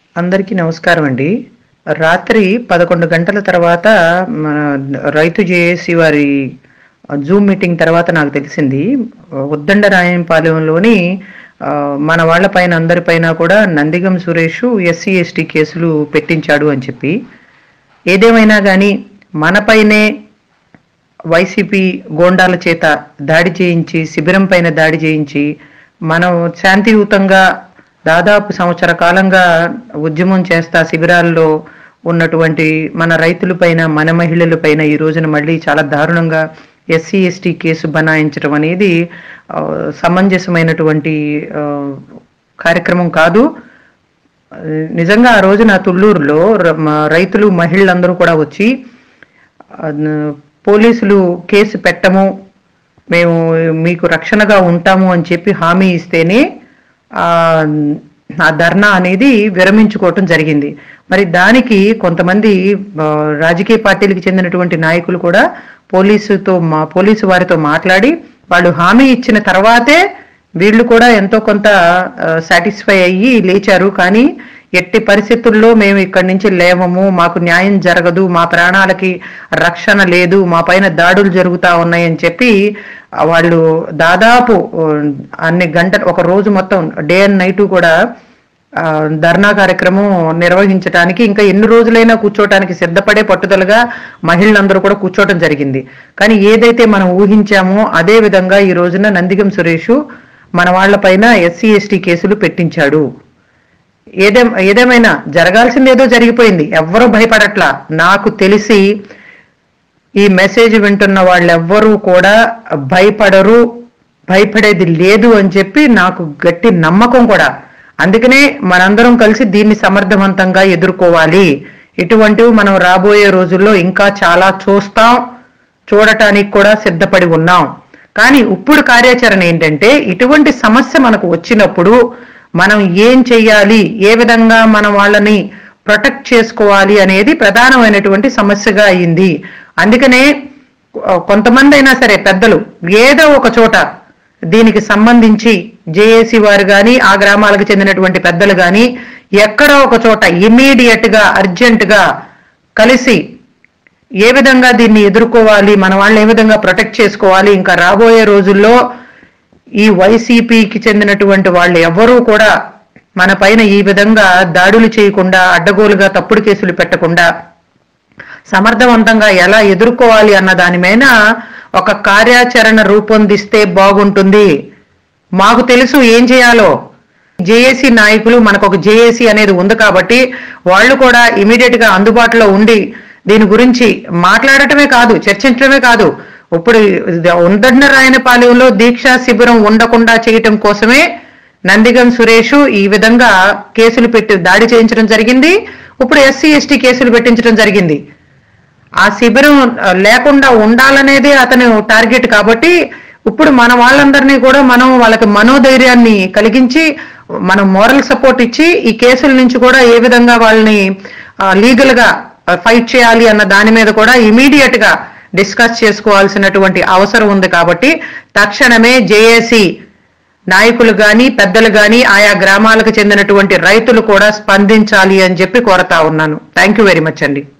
అందరికీ నమస్కారం అండి. రాత్రి 11 గంటల తర్వాత మన రైతు జేఏసీ వారి జూమ్ మీటింగ్ తర్వాత నాకు తెలిసింది. ఉద్దండరాయంపాలెంలోని మన వాళ్ళపైన అందరిపైన కూడా నందిగం సురేష్ ఎస్సీ ఎస్టీ కేసులు పెట్టించాడు అని చెప్పి. ఏదేమైనా కానీ మనపైనే వైసీపీ గోండాల చేత దాడి చేయించి, శిబిరం పైన దాడి చేయించి, మనం శాంతియుతంగా దాదాపు సంవత్సర కాలంగా ఉద్యమం చేస్తా శిబిరాల్లో ఉన్నటువంటి మన రైతులపైన, మన మహిళలపైన ఈ రోజున మళ్ళీ చాలా దారుణంగా ఎస్సీ ఎస్టీ కేసు బనాయించడం అనేది సమంజసమైనటువంటి కార్యక్రమం కాదు. నిజంగా ఆ రోజున తుళ్ళూరులో రైతులు, మహిళలందరూ కూడా వచ్చి పోలీసులు కేసు పెట్టము, మేము మీకు రక్షణగా ఉంటాము అని చెప్పి హామీ ఇస్తేనే ఆ ధర్నా అనేది విరమించుకోవటం జరిగింది. మరి దానికి కొంతమంది రాజకీయ పార్టీలకు చెందినటువంటి నాయకులు కూడా పోలీసు వారితో మాట్లాడి వాళ్ళు హామీ ఇచ్చిన తర్వాతే వీళ్ళు కూడా ఎంతో కొంత సాటిస్ఫై అయ్యి లేచారు. కానీ ఎట్టి పరిస్థితుల్లో మేము ఇక్కడి నుంచి లేవము, మాకు న్యాయం జరగదు, మా ప్రాణాలకి రక్షణ లేదు, మా పైన దాడులు జరుగుతూ ఉన్నాయని చెప్పి వాళ్ళు దాదాపు అన్ని గంటలు, ఒక రోజు మొత్తం డే అండ్ నైట్ కూడా ధర్నా కార్యక్రమం నిర్వహించడానికి, ఇంకా ఎన్ని రోజులైనా కూర్చోటానికి సిద్ధపడే పట్టుదలగా మహిళలందరూ కూడా కూర్చోవటం జరిగింది. కానీ ఏదైతే మనం ఊహించామో అదే విధంగా ఈ రోజున నందిగం సురేష్ మన వాళ్లపైన ఎస్సీ ఎస్టీ కేసులు పెట్టించాడు. ఏదేమైనా జరగాల్సింది ఏదో జరిగిపోయింది, ఎవ్వరూ భయపడట్లా. నాకు తెలిసి ఈ మెసేజ్ వింటున్న వాళ్ళెవ్వరూ కూడా భయపడరు, భయపడేది లేదు అని చెప్పి నాకు గట్టి నమ్మకం కూడా. అందుకనే మనందరం కలిసి దీన్ని సమర్థవంతంగా ఎదుర్కోవాలి. ఇటువంటివి మనం రాబోయే రోజుల్లో ఇంకా చాలా చూడటానికి కూడా సిద్ధపడి ఉన్నాం. కానీ ఇప్పుడు కార్యాచరణ ఏంటంటే, ఇటువంటి సమస్య మనకు వచ్చినప్పుడు మనం ఏం చెయ్యాలి, ఏ విధంగా మనం వాళ్ళని ప్రొటెక్ట్ చేసుకోవాలి అనేది ప్రధానమైనటువంటి సమస్యగా అయింది. అందుకనే కొంతమంది అయినా సరే పెద్దలు ఏదో ఒక చోట దీనికి సంబంధించి జేఏసీ వారు కానీ, ఆ గ్రామాలకు చెందినటువంటి పెద్దలు కానీ ఎక్కడో ఒక చోట ఇమ్మీడియట్ గా అర్జెంట్ గా కలిసి ఏ విధంగా దీన్ని ఎదుర్కోవాలి, మన వాళ్ళని ఏ విధంగా ప్రొటెక్ట్ చేసుకోవాలి, ఇంకా రాబోయే రోజుల్లో ఈ వైసీపీకి చెందినటువంటి వాళ్ళు ఎవరూ కూడా మన పైన ఈ విధంగా దాడులు చేయకుండా, అడ్డగోలుగా తప్పుడు కేసులు పెట్టకుండా సమర్థవంతంగా ఎలా ఎదుర్కోవాలి అన్న దాని మీద ఒక కార్యాచరణ రూపొందిస్తే బాగుంటుంది. మాకు తెలుసు ఏం చేయాలో. జేఏసీ నాయకులు, మనకు ఒక జేఏసీ అనేది ఉంది కాబట్టి వాళ్ళు కూడా ఇమీడియట్ గా అందుబాటులో ఉండి దీని గురించి మాట్లాడటమే కాదు, చర్చించడమే కాదు, ఇప్పుడు ఉద్దండరాయనపాలెంలో దీక్షా శిబిరం ఉండకుండా చేయటం కోసమే నందిగం సురేష్ ఈ విధంగా కేసులు పెట్టి దాడి చేయించడం జరిగింది. ఇప్పుడు ఎస్సీ ఎస్టీ కేసులు పెట్టించడం జరిగింది. ఆ శిబిరం లేకుండా ఉండాలనేదే అతను టార్గెట్. కాబట్టి ఇప్పుడు మన వాళ్ళందరినీ కూడా మనం వాళ్ళకి మనోధైర్యాన్ని కలిగించి, మనం మోరల్ సపోర్ట్ ఇచ్చి ఈ కేసుల నుంచి కూడా ఏ విధంగా వాళ్ళని లీగల్ గా ఫైట్ చేయాలి అన్న దాని మీద కూడా ఇమీడియట్ గా డిస్కస్ చేసుకోవాల్సినటువంటి అవసరం ఉంది. కాబట్టి తక్షణమే జేఏసీ నాయకులు కానీ, పెద్దలు కానీ, ఆయా గ్రామాలకు చెందినటువంటి రైతులు కూడా స్పందించాలి అని చెప్పి కోరతా ఉన్నాను. థ్యాంక్ యూ వెరీ మచ్ అండి.